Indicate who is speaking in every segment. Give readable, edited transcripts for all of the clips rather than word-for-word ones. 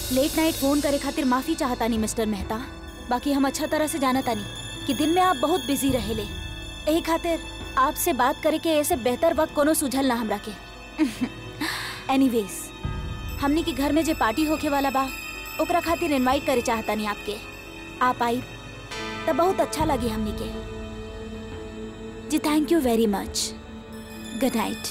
Speaker 1: Late night phone करे खातिर माफी चाहता नहीं मिस्टर मेहता। बाकी हम अच्छा तरह से जानता नहीं कि दिन में आप बहुत बिजी रहेले। यही खातिर आपसे बात करे के ऐसे बेहतर वक्त कोनो सुझल ना हमरा के। एनीवेज, हमनी के घर में जे पार्टी होके वाला बा ओकरा खातिर इनवाइट करे चाहता नहीं आपके। आप आई तब बहुत अच्छा लगी हमनी के जी। Thank you very much. Good night.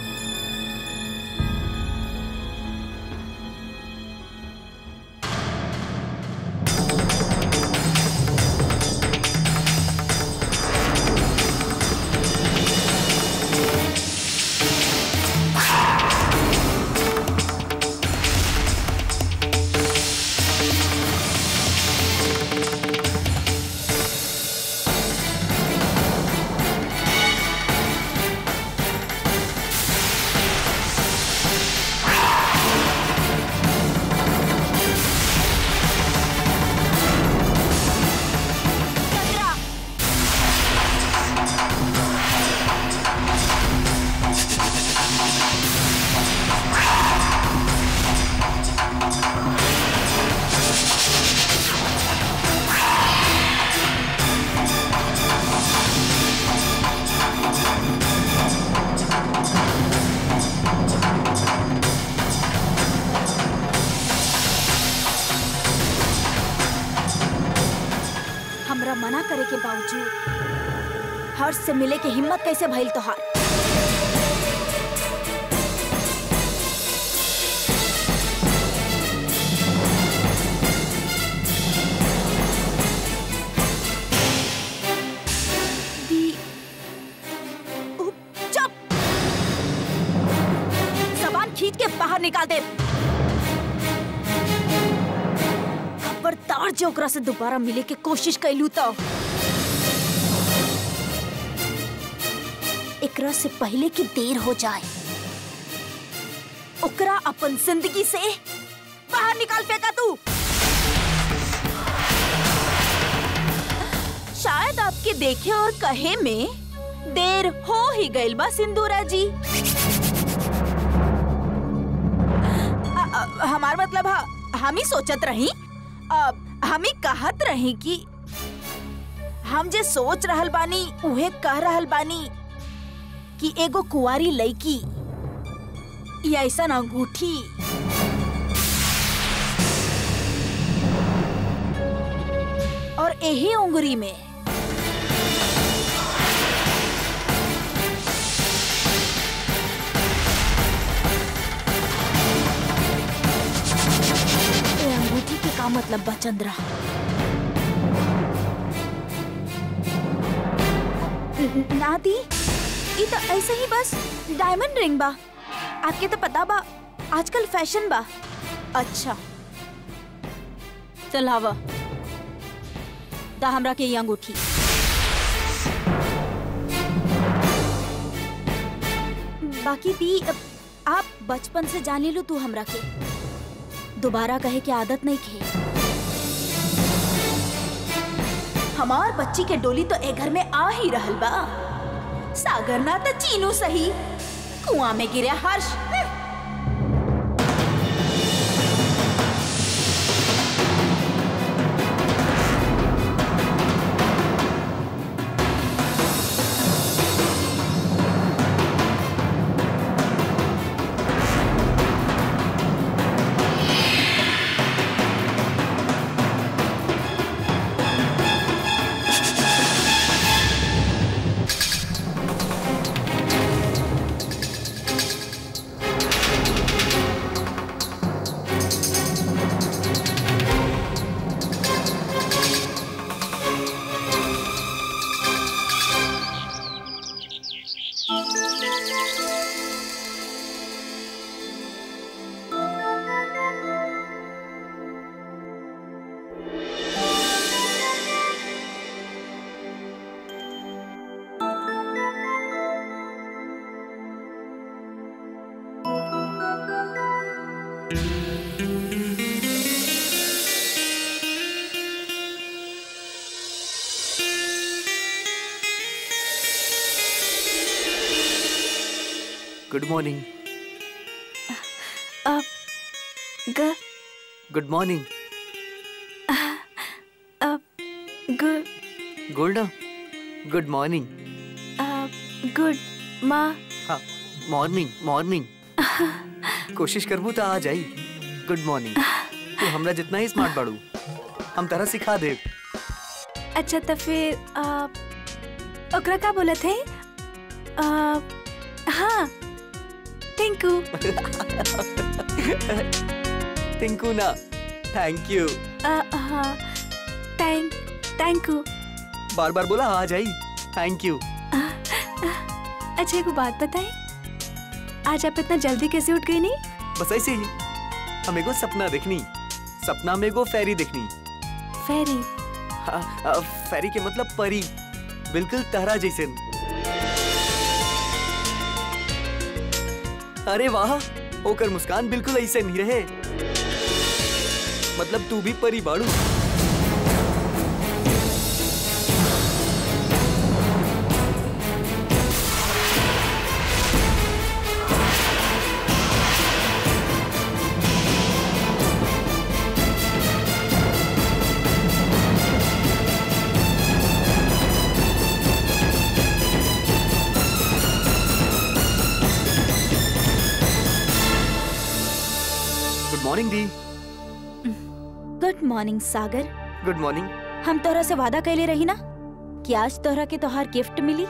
Speaker 1: मना करे के बावजूद हर्ष से मिले के हिम्मत कैसे भइल तोहार? चुप! जबान खींच के बाहर निकाल दे। खबरदार जो ओकरा से दोबारा मिले के कोशिश कैलू तो एकरा से पहले कि देर हो जाए ओकरा अपन जिंदगी से बाहर निकाल फेंका तू। शायद आपके देखे और कहे में देर हो ही गइल बा सिंदूरा जी। हमार मतलब हम ही सोचत रही, हम ही कहत रही कि हम जे सोच रहल बानी उहे कह रहल बानी कि एगो कुंवारी लड़की या ऐसा अंगूठी और यही उंगली में का मतलब बा चंद्रा? नादी, ये तो ऐसे ही बस डायमंड रिंग बा। आपके तो पता बा आजकल फैशन बा। अच्छा चल हवा दा हमरा के ये अंगूठी। बाकी दी आप बचपन से जाने लो तू हमरा के, दोबारा कहे की आदत नहीं खे। हमार बच्ची के डोली तो ए घर में आ ही रहल बा। सागर ना तो चीनू सही, कुआं में गिरे Harsh.
Speaker 2: Good morning. Good morning. Good good morning.
Speaker 1: Good माँ।
Speaker 2: हाँ मॉर्निंग मॉर्निंग। कोशिश करबू तो आ जाई। Good morning. तू हमरा जितना ही स्मार्ट बाड़ू, हम तरह सिखा दे।
Speaker 1: अच्छा तो फिर ओकरा का बोला थे? हाँ टिंकू।
Speaker 2: टिंकू ना, थैंक यू।
Speaker 1: हाँ थैंक यू।
Speaker 2: बार बार बोला आ जाई। Thank you.
Speaker 1: अच्छा एक बात बताएं, आज आप इतना जल्दी कैसे उठ गई? नहीं
Speaker 2: बस ऐसे ही, हमें को सपना देखनी, सपना में को फेरी देखनी।
Speaker 1: फेरी?
Speaker 2: फेरी के मतलब परी, बिल्कुल तारा जैसे। अरे वाह, ओकर मुस्कान बिल्कुल ऐसे नहीं रहे, मतलब तू भी परी बाड़ू। गुड मॉर्निंग दी।
Speaker 1: Good morning Sagar.
Speaker 2: Good morning.
Speaker 1: हम तोहरा से वादा कैले रही ना कि आज तोहरा के तोहार गिफ्ट मिली।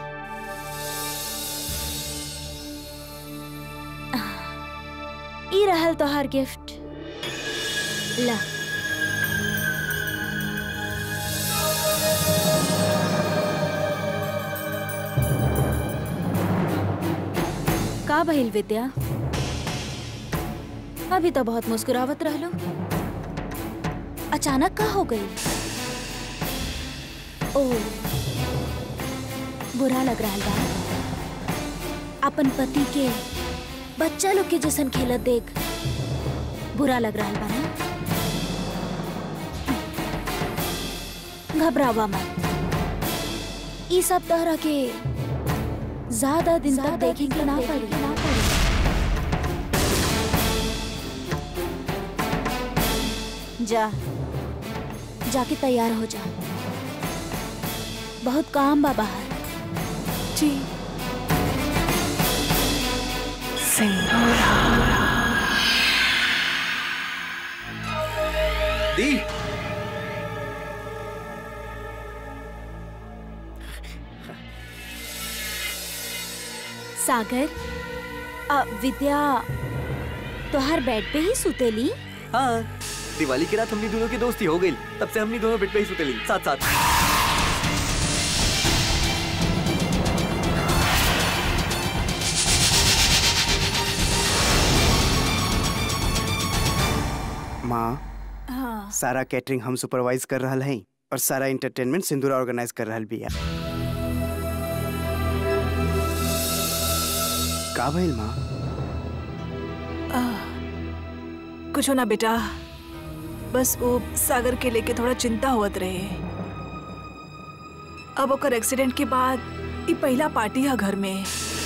Speaker 1: ई रहल तोहार गिफ्ट, ला। का भइल विद्या? अभी तो बहुत मुस्कुरावत रहलो, अचानक का हो गई? ओह, बुरा लग रहा बा? अपन पति के बच्चा लोग के जैसन खेलत देख बुरा लग रहा बा ना? घबरावा मत, ई सब तरह के ज्यादा दिन तक देखेंगे ना पड़ी। जा, जाके तैयार हो जा, बहुत काम बा बाहर। जी।
Speaker 2: दी,
Speaker 1: सागर, विद्या तोहर बेड पे ही सुतेली?
Speaker 2: हाँ, दिवाली की रात हमनी दोनों की दोस्ती हो गई, तब से हमनी दोनों बेड पे ही सुतेली साथ साथ।
Speaker 3: माँ,
Speaker 1: हाँ।
Speaker 3: सारा कैटरिंग हम सुपरवाइज कर रहल हैं और सारा एंटरटेनमेंट सिंदूरा ऑर्गेनाइज कर रहल बिया। का भइल माँ?
Speaker 4: कुछ ना बेटा, बस वो सागर के लेके थोड़ा चिंता होत रहे। अब ओकर एक्सीडेंट के बाद ये पहला पार्टी है घर में।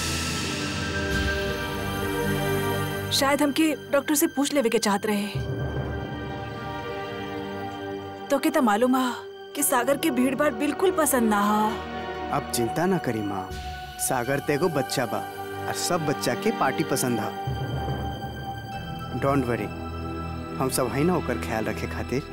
Speaker 4: शायद हमके डॉक्टर से पूछ लेवे के चाहत रहे। तो क्या मालूम है कि सागर के भीड़ भाड़ बिल्कुल पसंद ना है।
Speaker 3: अब चिंता ना करी माँ, सागर तेगो बच्चा बा और सब बच्चा के पार्टी पसंद है। डोंट वरी, हम सब है ना ओकर ख्याल रखे खातिर।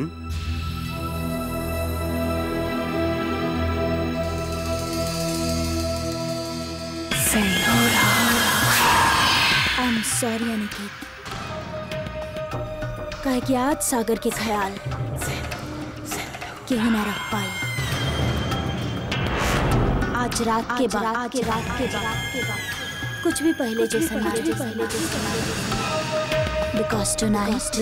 Speaker 1: आई एम सॉरी अनिकेत, कहे कि आज सागर के ख्याल केहू ना रख पाई। आज रात के बाद कुछ भी पहले जैसा ना because tonight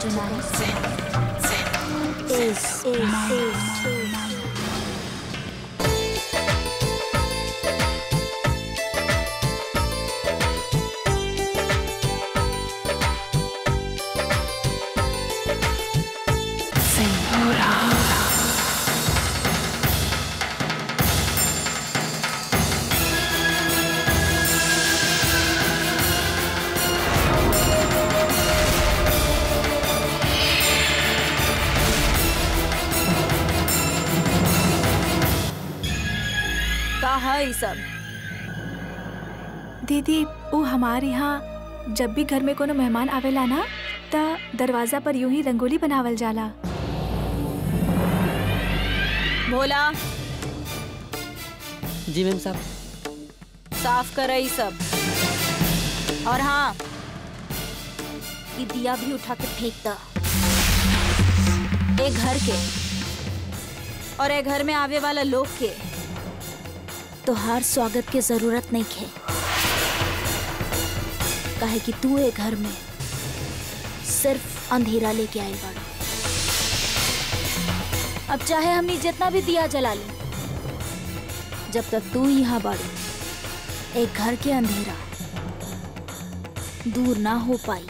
Speaker 1: is mine. ये सब?
Speaker 4: दीदी वो हमारे यहाँ जब भी घर में कोनो मेहमान आवेला ना त दरवाजा पर यूं ही रंगोली बनावल जाला।
Speaker 1: भोला
Speaker 5: जी मैम साहब।
Speaker 1: साफ कर ये सब। और हाँ, ये दिया भी उठा के फेंकता। एक घर के और एक घर में आवे वाला लोग के तो हर स्वागत के जरूरत नहीं है, काहे कि तू एक घर में सिर्फ अंधेरा लेके आए बाड़ू। अब चाहे हमने जितना भी दिया जला ली, जब तक तू यहाँ बाड़ू एक घर के अंधेरा दूर ना हो पाई।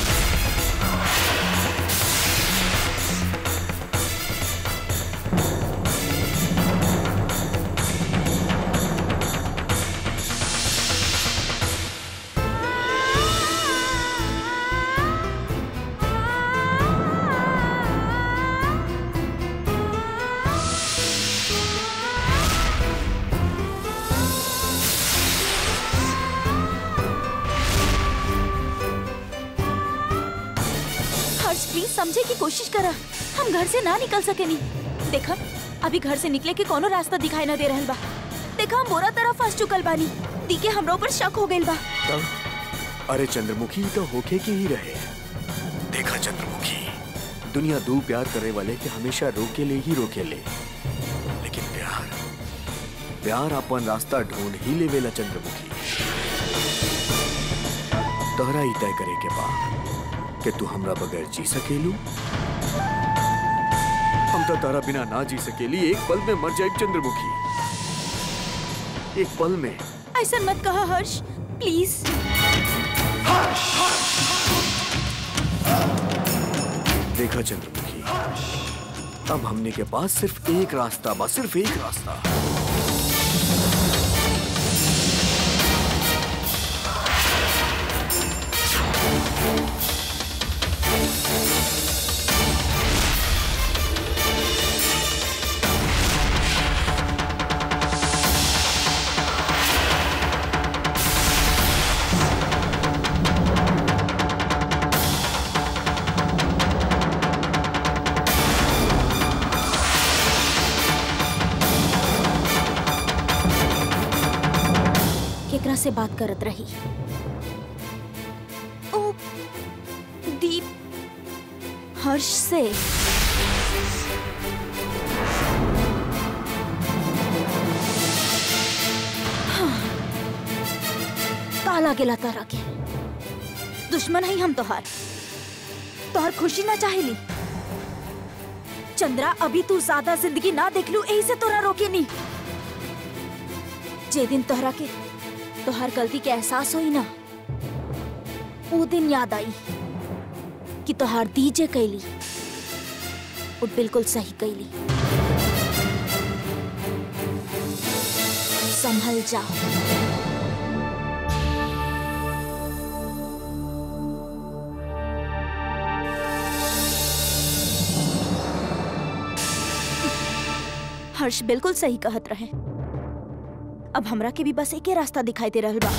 Speaker 1: प्लीज समझे की कोशिश करा, हम घर से ना निकल सके नहीं। देखा अभी घर से निकले के कोनो रास्ता दिखाई ना दे रहल बा। देखा हम बुरा तरह फंस चुकल बानी, दी के हमरो पर शक हो गइल बा।
Speaker 6: अरे चंद्रमुखी तो होके के ही रहे। देखा चंद्रमुखी, दुनिया दो प्यार करे वाले के हमेशा रोकेले ही रोकेले, लेकिन प्यार अपन रास्ता ढूंढ ही लेवेला चंद्रमुखी। तोहरा ही तय करे के बा कि तू हमरा बगैर जी सकेलू। हम तो तारा बिना ना जी सकेली, एक पल में मर जाए चंद्रमुखी, एक पल में।
Speaker 1: ऐसा मत कहा हर्ष, प्लीज।
Speaker 6: देखा चंद्रमुखी, अब हमने के पास सिर्फ एक रास्ता बा, सिर्फ एक रास्ता।
Speaker 1: केकरा से बात करत रही? ओ दीप, हर्ष से। हाँ, काला गेला तारा के दुश्मन है हम तोहार खुशी ना चाहेली। चंद्रा अभी तू ज्यादा जिंदगी ना देख लू, यही से तोरा रोके नहीं। जे दिन तोहरा के तोहर गलती के एहसास होई ना, वो दिन याद आई कि तोहार दीजे कैली वो बिल्कुल सही कैली। संभल जाओ। हर्ष बिल्कुल सही कहत रहे। अब हमरा के भी बस एक ही रास्ता दिखाई दे रहल बा।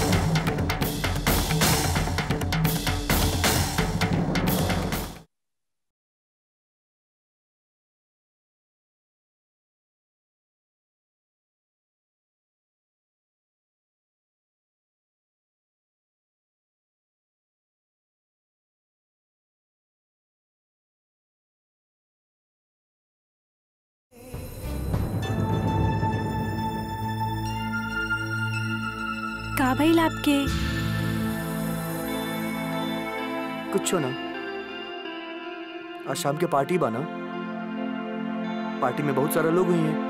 Speaker 4: का भइल आपके?
Speaker 2: कुछ ना, आज शाम के पार्टी बना, पार्टी में बहुत सारे लोग हुई हैं।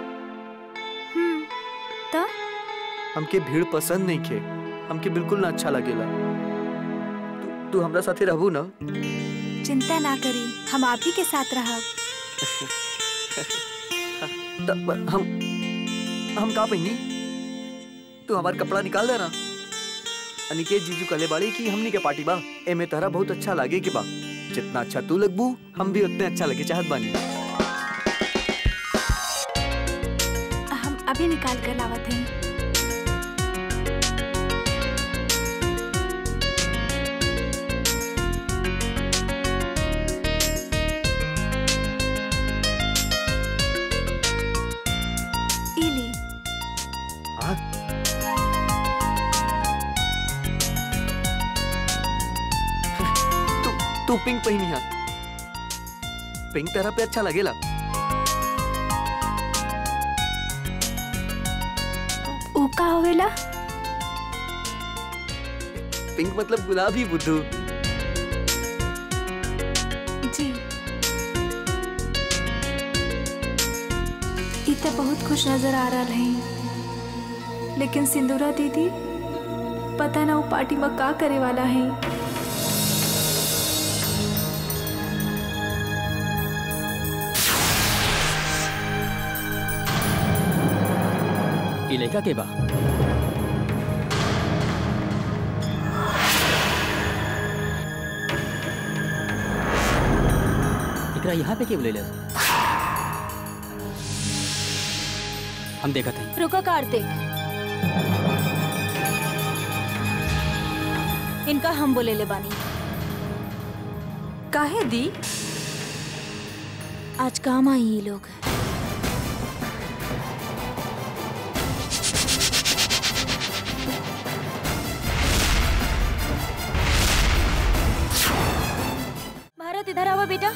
Speaker 4: तो
Speaker 2: हमके भीड़ पसंद नहीं खे, हमके बिल्कुल ना अच्छा लगेला। तू हमरा साथे रहबू ना?
Speaker 4: चिंता ना करी, हम आप ही के साथ रहब।
Speaker 2: हम का पहिनी? तू हमार कपड़ा निकाल देना। अनिकेत जीजू कले बाड़ी की हमनी के पार्टी बा, एमे तहरा बहुत अच्छा लागे के बा। जितना अच्छा तू लगबू, हम भी उतने अच्छा लगे चाहत बानी।
Speaker 4: हम अभी निकाल कर लावत है। इली
Speaker 3: हाँ?
Speaker 2: तू पिंक पहनी है। पिंक तरह पे अच्छा लगेला।
Speaker 4: ऊ का होवेला?
Speaker 2: पिंक मतलब गुलाबी बुद्धू।
Speaker 4: जी इतना बहुत खुश नजर आ रहा है, लेकिन सिंदूरा दीदी पता ना वो पार्टी में का करे वाला है।
Speaker 5: ई लड़का के बा? एकरा यहाँ पे के बोले? हम देखा थे।
Speaker 1: रुको कार्तिक, इनका हम बोले ले बानी।
Speaker 4: काहे दी?
Speaker 1: आज काम आई ये लोग। भारत इधर आओ बेटा।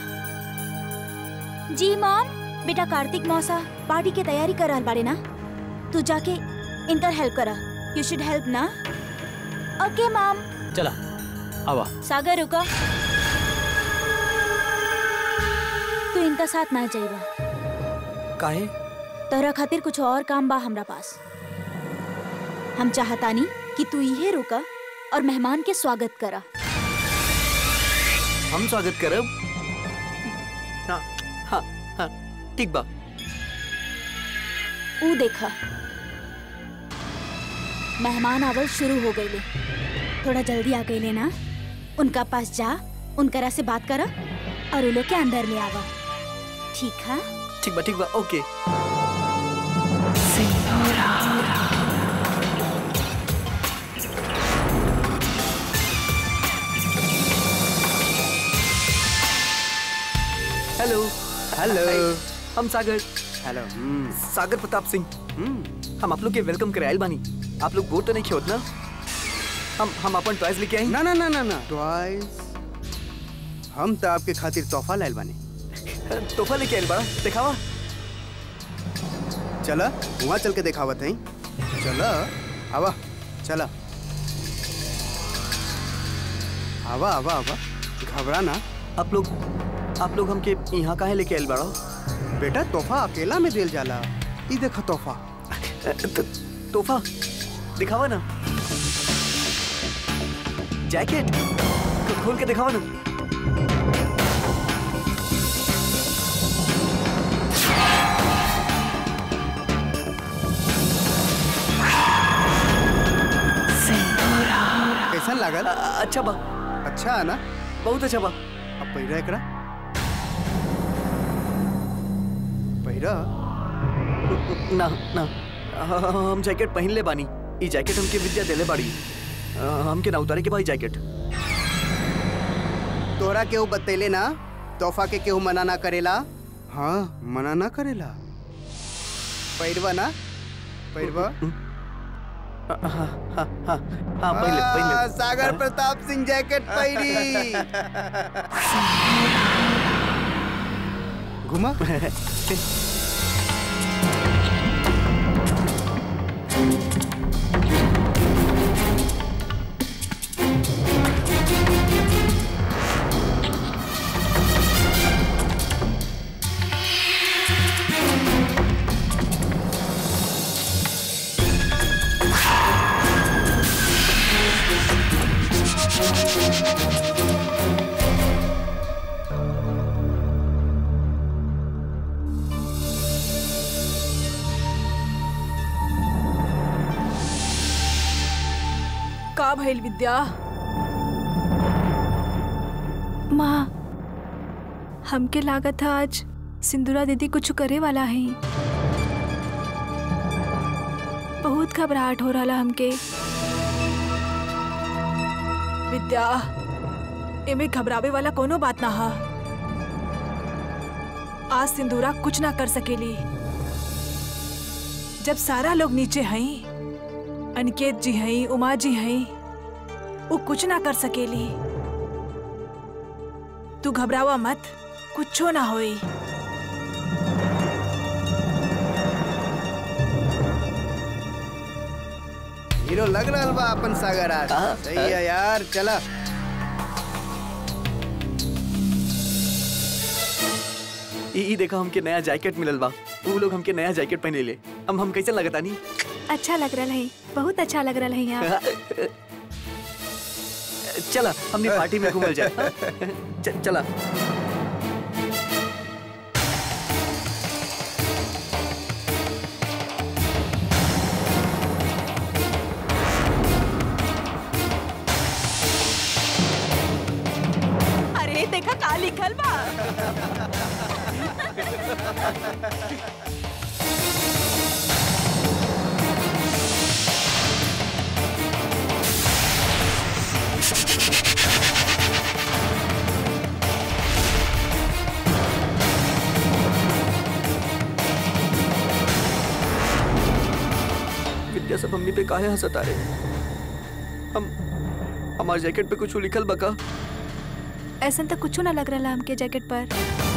Speaker 1: जी मॉम। बेटा कार्तिक मौसा पार्टी की तैयारी कर रहा बाड़े ना, तू जाके इनकर हेल्प करा। यू शुड हेल्प ना। Okay mom.
Speaker 5: चला आवा।
Speaker 1: सागर रुका, तू इनका साथ ना जाइबा।
Speaker 2: काहे?
Speaker 1: तोरा खातिर कुछ और काम बा हमरा पास। हम चाहतानी कि तू इहे रुका और मेहमान के स्वागत करा।
Speaker 2: हम स्वागत करब। हाँ हाँ हाँ ठीक बा।
Speaker 1: ऊ देखा मेहमान आवल शुरू हो गए। थोड़ा जल्दी आ गए ना, उनका पास जा, उनकरा से बात करा और उ लोग के अंदर ले आवा। ठीक है?
Speaker 2: ठीक बा ओके। हेलो।
Speaker 3: हेलो।
Speaker 2: हम सागर।
Speaker 3: हेलो।
Speaker 2: सागर प्रताप सिंह। हम आप लोग के वेलकम करे आइल बानी। आप लोग बोर तो नहीं खेत ना? हम अपन टॉयज लेके आई।
Speaker 3: ना ना ना ना ना टॉयज। हम तो आपके खातिर तोहफा लाइल बानी।
Speaker 2: तोहफा लेके आइल बड़ा, दिखावा।
Speaker 3: चला वहाँ चल के दिखावत है। चला आवा, चला आवा आवा आवा, घबरा ना।
Speaker 2: आप लोग हमके यहाँ काहे लेके आइल बड़ा?
Speaker 3: बेटा तोहफा अकेला में दिल जाला। ई देखा तोहफा।
Speaker 2: तोहफा दिखावा ना। जैकेट खोल के दिखावा ना।
Speaker 3: कैसन लागल?
Speaker 2: अच्छा बा।
Speaker 3: अच्छा है ना?
Speaker 2: बहुत अच्छा बा।
Speaker 3: अब पहिरा एकरा। पहिरा।
Speaker 2: ना ना हम जैकेट पहन ले बानी। ई जैकेट हमके विद्या देले बाड़ी। हमके ना उतारे के भाई जैकेट।
Speaker 3: तोरा केहू बतैले ना तोहफा के केहू मना ना करेला। हाँ मना ना करेला। पहिरवा ना, पहिरवा।
Speaker 2: हाँ पहले
Speaker 3: सागर प्रताप सिंह जैकेट पहिरी। घुमा।
Speaker 7: का भइल विद्या?
Speaker 4: माँ हमके लागत था आज सिंदूरा दीदी कुछ करे वाला है। बहुत घबराहट हो रहा हमके।
Speaker 7: विद्या, एमे घबरावे वाला कोनो बात ना हा। आज सिंदूरा कुछ ना कर सकेली। जब सारा लोग नीचे हैं, अनिकेत जी हैं, उमा जी हैं, वो कुछ ना कर सकेली। तू घबरावा मत, कुछो ना होई।
Speaker 3: हीरो लग रहा बा अपन सागर आज। सही है यार, चला।
Speaker 2: ई देखा हमके नया जैकेट मिलल बा। वो लोग हमके नया जैकेट पहने ले। हम कैसे लगता नहीं?
Speaker 4: अच्छा लग रहा है, बहुत अच्छा लग रहा है यहाँ।
Speaker 2: चला हमने पार्टी में घूमल जाए। चला।
Speaker 7: अरे देखा का लिखल बा।
Speaker 2: विद्या सब हमनी पे काहे हंसता रे? हमार जैकेट पे कुछ लिखल बका?
Speaker 4: ऐसा तो कुछ ना लग रहा हमके जैकेट पर।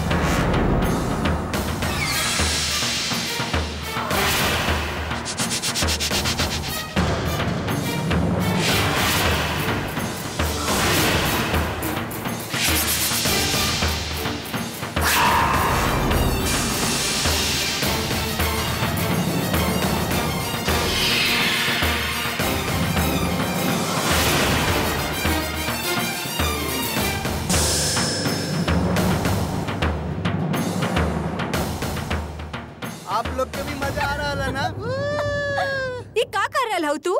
Speaker 3: आप लोग के भी मजा आ रहा है ना?
Speaker 7: ये का कर रहल हो तू?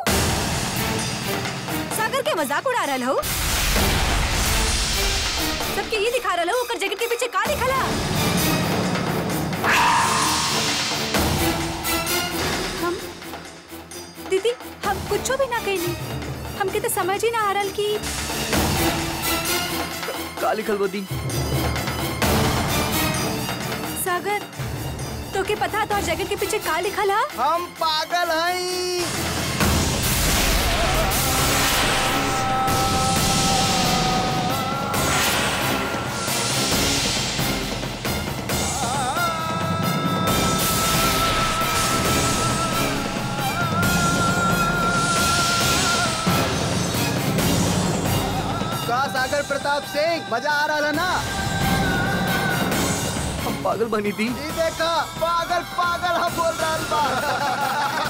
Speaker 7: सागर के मजाक उड़ा रहल हो? सबके ये दिखा रहल हो ओकर जैकेट के पीछे का लिखला?
Speaker 4: हम दीदी, हम कुछ भी ना कहली। हमके तो समझ ही ना आ रहा कि
Speaker 2: का लिखल बदी?
Speaker 4: सागर, तो के पता तो जैकेट के पीछे का लिखल है?
Speaker 3: हम पागल हैं। का सागर प्रताप सिंह, मजा आ रहा है ना?
Speaker 2: हम पागल बनी थी।
Speaker 3: जी देखा, पागल पागल हम बोल रहा बा।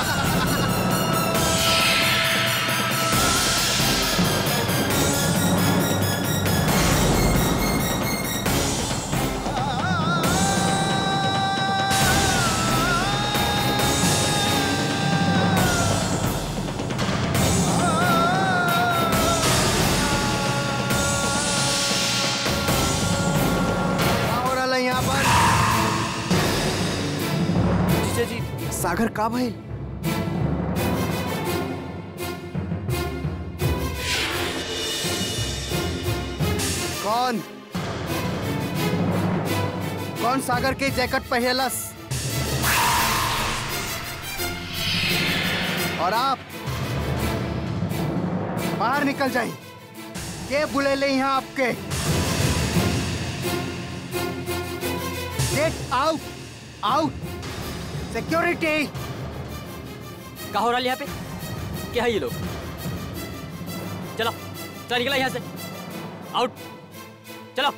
Speaker 3: यहाँ पर
Speaker 2: जीजा जी,
Speaker 3: सागर का भाई? कौन सागर के जैकेट पहनलस? और आप बाहर निकल जाइए। के बुले ले यहाँ आपके? Get out, out, security.
Speaker 5: क्या हो रहा है यहाँ पे? क्या है ये लोग? चलो चलो निकला यहाँ से। आउट, चलो।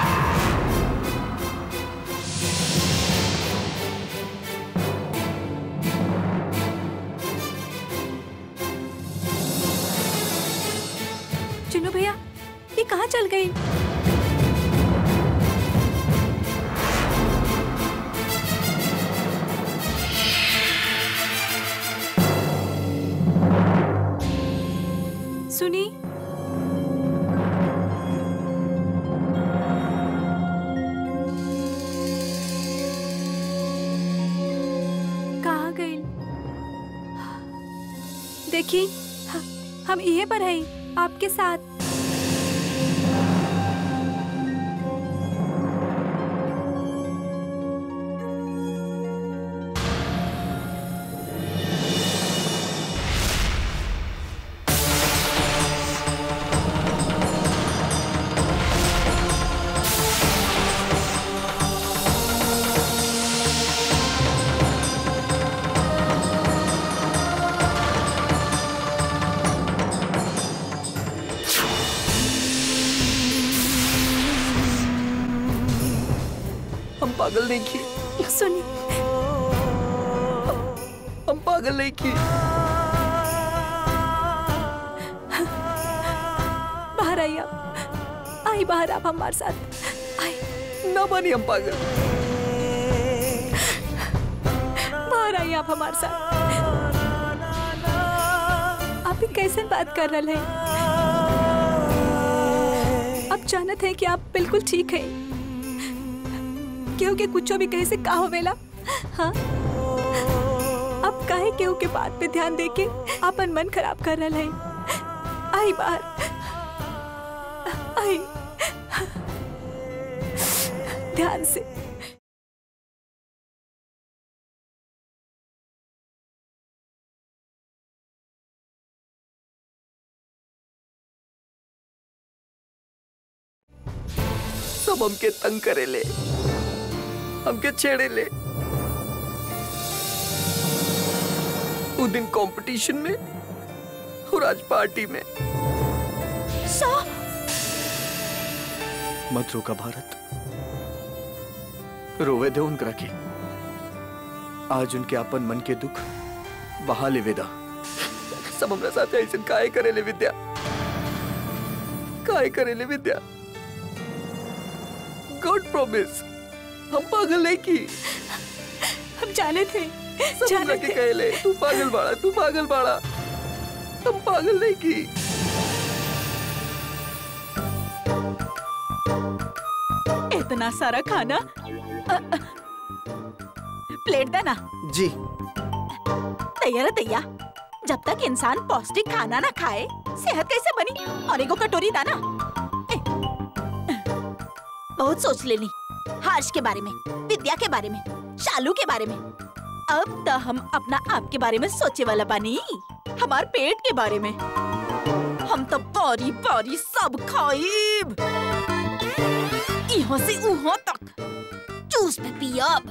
Speaker 4: चुन्नू भैया, ये कहाँ चल गई? सुनी, कहाँ गई? देखी हम यहीं पर हैं आपके साथ।
Speaker 2: पागल नहीं की
Speaker 4: सुनी,
Speaker 2: हम पागल नहीं की।
Speaker 4: बाहर आइए आप, आई बाहर आप हमारे साथ आई।
Speaker 2: ना मानी हम पागल।
Speaker 4: बाहर आइए आप हमारे साथ। आप ही कैसे बात कर रहे हैं? आप जानते हैं कि आप बिल्कुल ठीक हैं, क्योंकि कुछ भी कैसे का होवेला। हाँ, आप काहे केहू के बात पे ध्यान देके अपन मन खराब कर रहे हैं। आई बाहर आई, ध्यान से।
Speaker 2: सब हमके तंग करे ले, हमके छेड़े ले। उस दिन कंपटीशन में और आज पार्टी में। मत रोका भारत, रोवे दे उनकरा के। आज उनके अपन मन के दुख बहा ले वेदा। सब हमरा साथ ऐसे काहे करे ले विद्या, काहे करे ले विद्या। गॉड प्रॉमिस, हम पागल नहीं की।
Speaker 4: हम जाने थे,
Speaker 2: जाने के कहले तू पागल बाड़ा, तू पागल बाड़ा। हम पागल नहीं की।
Speaker 1: इतना सारा खाना प्लेट देना
Speaker 3: जी।
Speaker 1: तैयार है तैयार। जब तक इंसान पौष्टिक खाना ना खाए सेहत कैसे बनी। और एगो कटोरी दाना। बहुत सोच लेनी हर्ष के बारे में, विद्या के बारे में, शालू के बारे में। अब तो हम अपना आप के बारे में सोचे वाला बानी, हमार पेट के बारे में। हम तो पारी पारी सब खाइब, इहाँ से उहाँ तक। जूस भी पियब,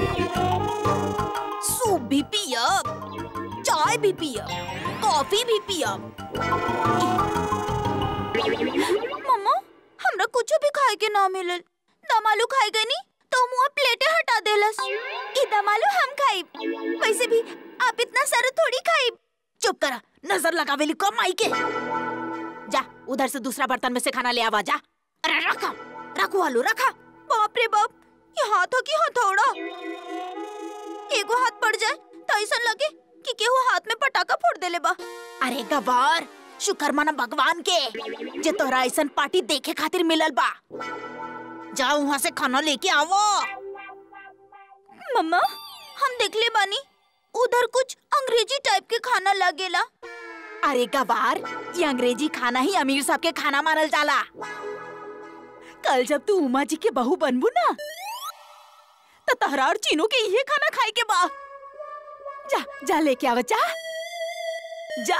Speaker 1: सूप भी पियब, चाय भी पियब, कॉफी भी पियब। मम्मा, हमरा कुछ भी खाए के ना मिलल। दम आलू खाए गए नी तो मुँह प्लेटे हटा देलस। ई दम आलू हम खाइब, वैसे भी आप इतना सारा थोड़ी खाइब। चुप करा, नजर लगावेली कम आई के। जा उधर से दूसरा बर्तन में से खाना ले आवा जा। अरे रखा, रखो आलू रखा। बाप रे बाप, ये हाथ हो कि हथौड़ा। एगो हाथ पड़ जाए तो ऐसा लगे कि केहू हाथ में पटाखा फोड़ देले बा। अरे गवार, शुक्र माना भगवान के जे तोरा ऐसन पार्टी देखे खातिर मिलल बा। जाओ वहाँ से खाना लेके आवो। मम्मा, हम देखले बानी उधर कुछ अंग्रेजी टाइप के खाना लगेला। अरे गवार, ये अंग्रेजी खाना ही अमीर साहब के खाना मानल जाला। कल जब तू उमा जी के बहू बनबू ना तो तहरा और चीनू के ये खाना खाए के बा। जा जा लेके आवा, जा जा।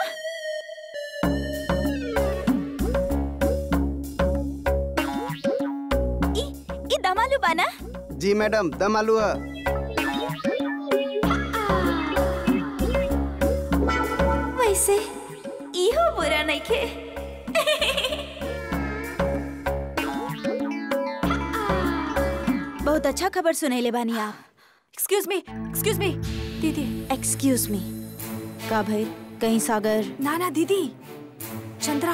Speaker 1: ई दम आलू बना?
Speaker 3: जी मैडम, दम आलू है।
Speaker 1: वैसे इहो बुरा नहीं खे। बहुत अच्छा खबर सुनैले बानी आप।
Speaker 4: एक्सक्यूज मी दीदी।
Speaker 1: एक्सक्यूज मी का भाई? कहीं सागर?
Speaker 4: ना ना दीदी, चंद्रा।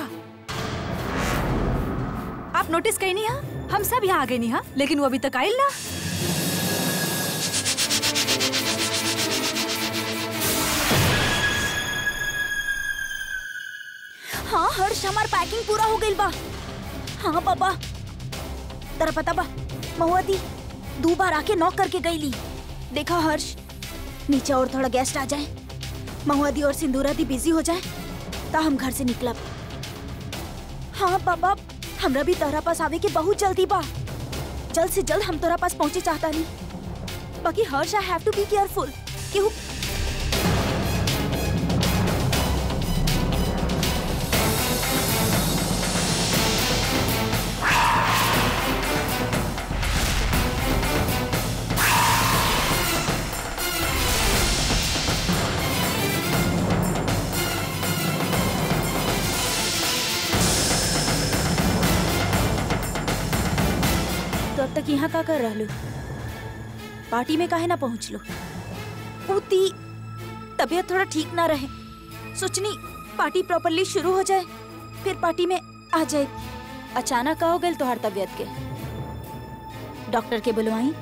Speaker 4: आप नोटिस कहीं नहीं? हाँ, हम सब यहाँ आ गए नहीं। हाँ, लेकिन वो अभी तक आयल ना।
Speaker 1: हाँ हर्ष, हमार पैकिंग पूरा हो गई बा। हाँ पापा, तेरा पता बा महुआ दी 2 बार आके नॉक करके गई ली। देखा हर्ष, नीचे और थोड़ा गेस्ट आ जाए महुआ दी और सिंदूरा दी बिजी हो जाए ता हम घर से निकलब। हाँ पापा, हमरा भी तोहरा पास आवे के बहुत जल्दी बा। जल्द से जल्द हम तोहरा पास पहुंचे चाहता नहीं। बाकी Harsh, I have to be careful. केहू तो अब तक यहाँ का कर रहलू? पार्टी में काहे ना पहुँच लो? उती तबीयत थोड़ा ठीक ना रहे, सोचनी पार्टी प्रॉपरली शुरू हो जाए फिर पार्टी में आ जाए। अचानक का हो गई तोहर तबीयत के? डॉक्टर के बुलवाई?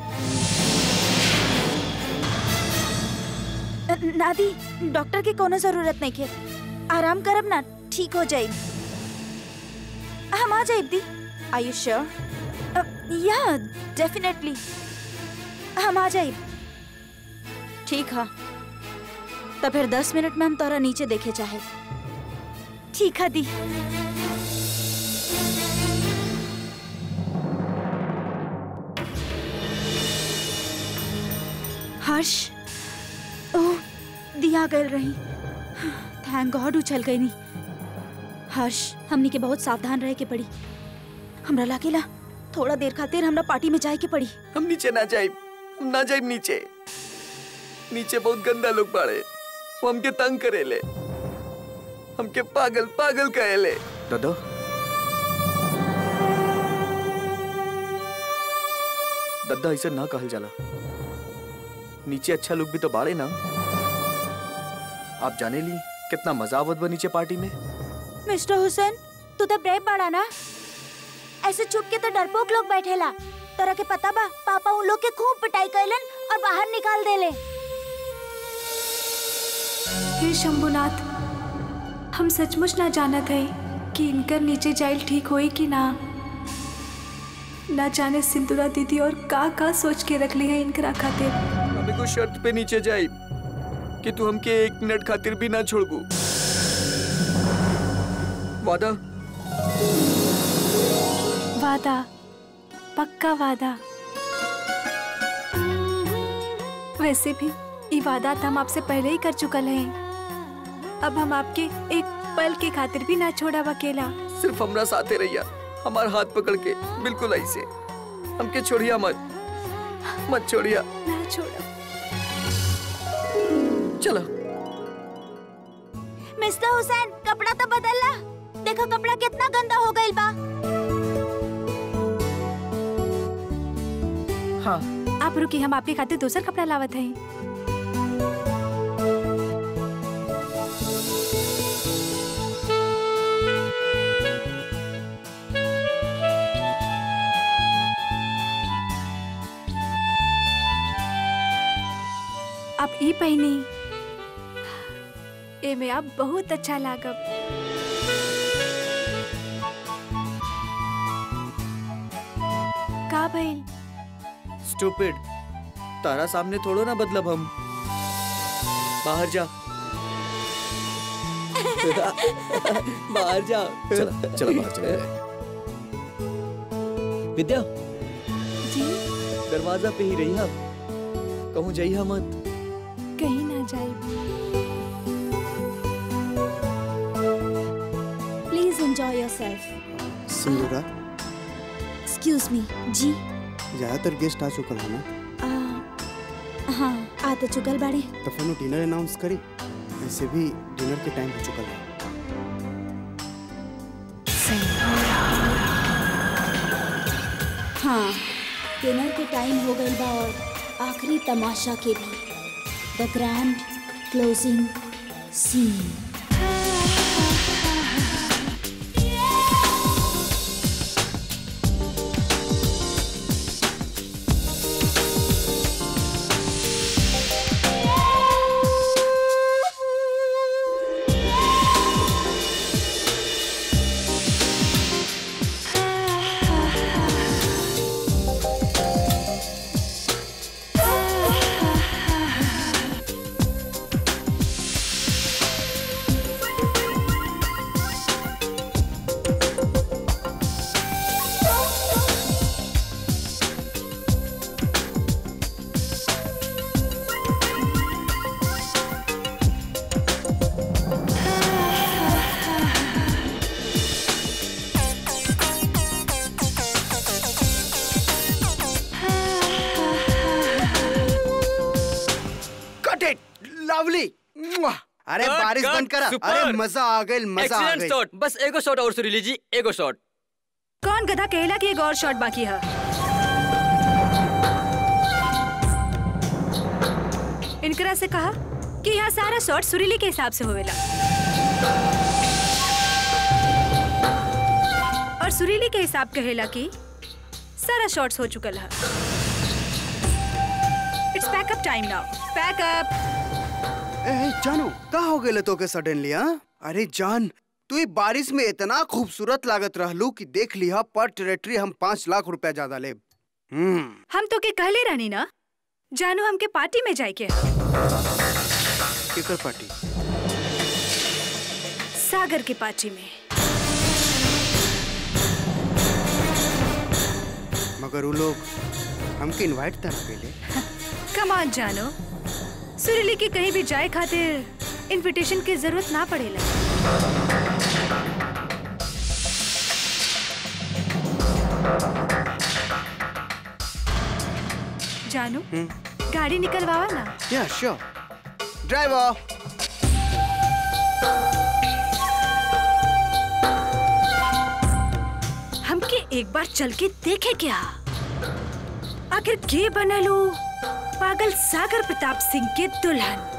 Speaker 1: नादी, डॉक्टर की कोनो जरूरत नहीं है। आराम करब ना, ठीक हो जाए। हम आ जाए दी। Are you sure? या डेफिनेटली हम आ जाए। ठीक है, तो फिर 10 मिनट में हम तोरा नीचे देखे चाहे। ठीक है दी। हर्ष, ओह दिया गल रही। थैंक गॉड उछल गई नहीं। हर्ष, हमनी के बहुत सावधान रहे के पड़ी। हमरा लागेला थोड़ा देर खातिर हमरा पार्टी में जाए के पड़ी।
Speaker 2: हम नीचे ना जाए, हम ना जाए नीचे। नीचे बहुत गंदा लोग बाड़े, वो हमके तंग करेले, हमके पागल पागल कहेले।
Speaker 6: दादा, दादा ऐसे ना कहल जाला। नीचे अच्छा लोग भी तो बाड़े ना। आप जाने ली कितना मजा आवत बा नीचे पार्टी में।
Speaker 1: मिस्टर हुसैन, तू तो ब्रेव बाड़ा ना। ऐसे छुप के तो डरपोक लोग बैठेला। तोरा के पता बा, पापा उन लोग के खूब पिटाई कैलन और बाहर निकाल देले।
Speaker 4: हे शंभुनाथ, हम सचमुच ना जानत है कि इनकर नीचे जाइल ठीक होई कि ना। ना जाने सिंदूरा दीदी और का सोच के रख ली है इनकरा खातिर।
Speaker 2: हमें को शर्त पे नीचे जाए कि तू हमके 1 मिनट खातिर भी ना छोड़बू। वादा?
Speaker 4: वादा, पक्का वादा। वैसे भी ये वादा तो हम आपसे पहले ही कर चुकल हैं। अब हम आपके एक पल के खातिर भी ना छोड़ा अकेला।
Speaker 2: सिर्फ हमरा साथे रहिया, हमारा हाथ पकड़ के, बिल्कुल ऐसे। हमके छोड़िया मत, मत छोड़िया।
Speaker 4: ना छोड़ो।
Speaker 2: चलो।
Speaker 1: मिस्टर हुसैन, कपड़ा तो बदल ला। देखो कपड़ा कितना गंदा हो गइल बा।
Speaker 2: हाँ।
Speaker 4: आप रुकी, हम आपके खातिर दूसरा कपड़ा लावत हैं। आप ई पहनी, ए में आप बहुत अच्छा लागब। का भइल?
Speaker 2: स्टूपिड, तारा सामने थोड़ो ना बदलब हम। बाहर जा। बाहर जा।
Speaker 6: चला चला बाहर चले।
Speaker 2: विद्या,
Speaker 4: जी?
Speaker 2: दरवाजा पे ही रही हम, कहूँ जाइए मत।
Speaker 4: कहीं ना जाए।
Speaker 1: Please enjoy yourself.
Speaker 3: Sindura,
Speaker 1: excuse me. जी?
Speaker 3: ज्यादातर गेस्ट आ चुकल है ना?
Speaker 1: हाँ, आ तो चुकल बाड़े।
Speaker 3: तो फिर डिनर अनाउंस करी। वैसे भी डिनर के टाइम हो चुकल है।
Speaker 1: हाँ, डिनर के टाइम हो गई बा और आखिरी तमाशा के भी। The grand closing scene.
Speaker 3: Lovely. अरे
Speaker 5: Cut,
Speaker 3: बारिश
Speaker 5: cut,
Speaker 3: बंद करा।
Speaker 5: super.
Speaker 3: अरे मजा आ गई, मजा आ
Speaker 5: एक्सीलेंट
Speaker 3: गई।
Speaker 5: शॉट, बस एगो शॉट और सुरीली जी, एगो शॉट।
Speaker 8: कौन गधा कहेला कि एक और शॉट बाकी है? इनकरा से कहा कि यहाँ सारा शॉट सुरीली के हिसाब से होवेला और सुरीली के हिसाब कहेला कि सारा शॉट्स हो चुकल है। It's packup time now, packup.
Speaker 3: ए जानू का हो गए तो के सडनली? हाँ अरे जान, तू ये बारिश में इतना खूबसूरत लागत रहलू कि देख लिया पर टेरिटरी हम 5 लाख रुपया ज्यादा ले।
Speaker 8: हम तो के कहले रहनी ना जानू हमके पार्टी में जाए के।
Speaker 3: केकर पार्टी?
Speaker 8: सागर की पार्टी में।
Speaker 3: मगर वो लोग हमके इनवाइट तरह केले।
Speaker 8: कम ऑन जानो, सुरीली के कहीं भी जाए खातिर इनविटेशन की जरूरत ना पड़ेला। जानू गाड़ी निकलवावा ना।
Speaker 3: या श्योर। ड्राइवर।
Speaker 8: हमके एक बार चल के देखे क्या आखिर के बनलू पागल सागर प्रताप सिंह के दुल्हन।